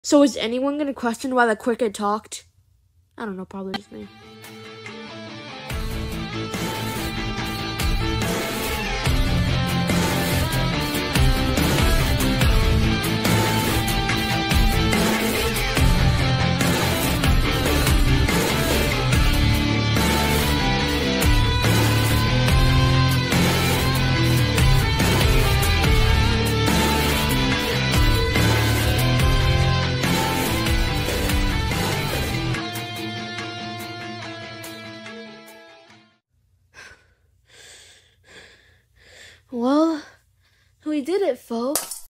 So is anyone gonna question why the cricket talked? I don't know, probably just me. Well, we did it, folks.